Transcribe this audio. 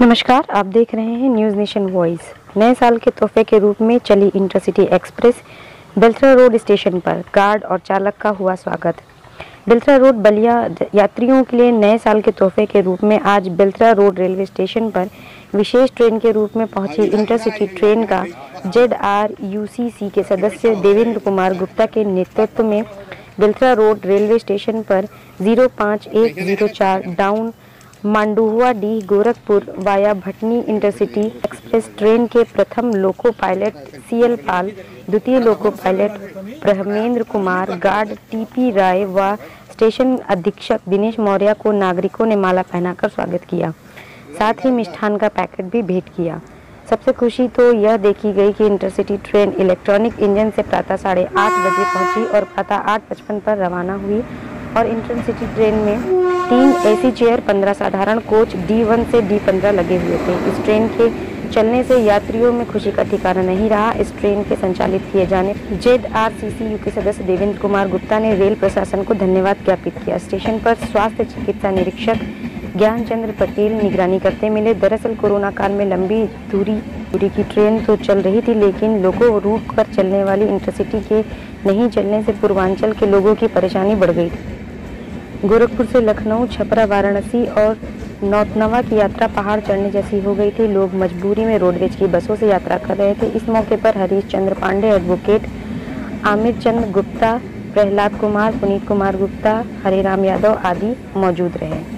नमस्कार, आप देख रहे हैं न्यूज़ नेशन वॉइस। नए साल के तोहफे के रूप में चली intercity express Belthara road station पर गार्ड और चालक का हुआ स्वागत। बेलथरा रोड बलिया यात्रियों के लिए नए साल के तोहफे के रूप में आज बेलथरा रोड रेलवे स्टेशन पर विशेष ट्रेन के रूप में पहुंची इंटरसिटी ट्रेन का ZRUCC के सदस्य देवेंद्र कुमार गुप्ता के नेतृत्व में बेलथरा रोड रेलवे स्टेशन पर 05104 down Manduadih Gorakhpur via Bhatni intercity express train के प्रथम लोको पायलट CL पाल, द्वितीय loco pilot Brahmendra Kumar, guard TP Rai व स्टेशन अधीक्षक दिनेश मौर्य को नागरिकों ने माला पहनाकर स्वागत किया। साथ ही मिष्ठान का पैकेट भी भेंट किया। सबसे खुशी तो यह देखी गई कि इंटरसिटी ट्रेन इलेक्ट्रॉनिक इंजन से प्रातः 8:30 बजे पहुंची और प्रातः 8:55 पर रवाना हुई और इंटरसिटी ट्रेन में 3 AC चेयर, 15 साधारण कोच D1 से D15 लगे हुए थे। इस ट्रेन के चलने से यात्रियों में खुशी का ठिकाना नहीं रहा। इस ट्रेन के संचालित किए जाने ZRCCU के सदस्य देवेंद्र कुमार गुप्ता ने रेल प्रशासन को धन्यवाद ज्ञापित किया। स्टेशन पर स्वास्थ्य चिकित्सा निरीक्षक ज्ञानचंद्र पटेल निगरानी करते मिले। दरअसल कोरोना काल में लंबी दूरी की ट्रेन तो चल रही थी, लेकिन लोको रूट पर चलने वाली इंटरसिटी के नहीं चलने से पूर्वांचल के लोगों की परेशानी बढ़ गई थी। गोरखपुर से लखनऊ, छपरा, वाराणसी और नौतनवा की यात्रा पहाड़ चढ़ने जैसी हो गई थी। लोग मजबूरी में रोडवेज की बसों से यात्रा कर रहे थे। इस मौके पर हरीश चंद्र पांडे, एडवोकेट आमिर चंद गुप्ता, प्रहलाद कुमार, पुनीत कुमार गुप्ता, हरेराम यादव आदि मौजूद रहे।